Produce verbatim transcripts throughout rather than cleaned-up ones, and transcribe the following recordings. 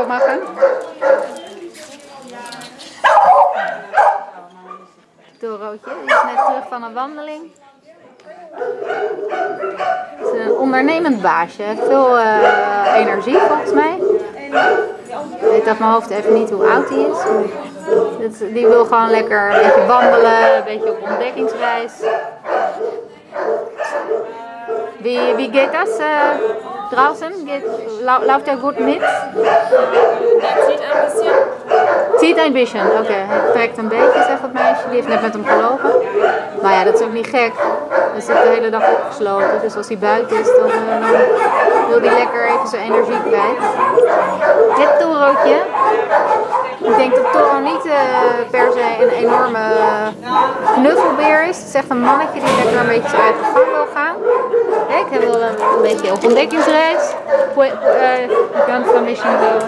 foto maken? Torootje, die is net terug van een wandeling. Het is een ondernemend baasje, heeft veel uh, energie volgens mij. Ik weet uit mijn hoofd even niet hoe oud hij is. Die wil gewoon lekker een beetje wandelen, een beetje op ontdekkingsreis. Wie, wie geht das uh, draußen? Geht, läuft er gut mit? Zieht een beetje. Zieht een beetje, oké. Okay. Hij trekt een beetje, zegt het meisje. Die heeft net met hem gelopen. Maar ja, dat is ook niet gek. Hij zit de hele dag opgesloten. Dus als hij buiten is, dan, uh, dan wil hij lekker even zijn energie kwijt. Het Torootje. Ik denk dat Toro niet uh, per se een enorme knuffelbeer is. Het is echt een mannetje die lekker een beetje zijn eigen gang wil gaan. Kijk, hij wil een, een beetje op ontdekkingsreis. Ik kan het een beetje doen.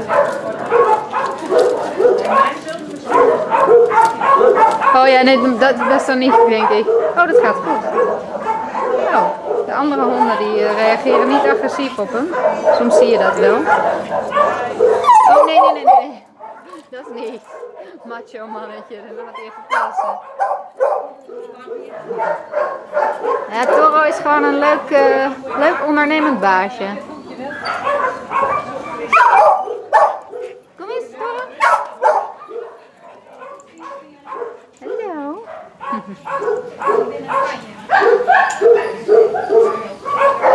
Oh ja, nee, dat, dat is dan niet, denk ik. Oh, dat gaat goed. Nou, de andere honden die uh, reageren niet agressief op hem. Soms zie je dat wel. Oh nee, nee, nee, nee. Dat is niet. Macho mannetje, dan gaat hij even plassen. Ja, Toro is gewoon een leuk, uh, leuk ondernemend baasje. Kom eens, Toro. Hallo.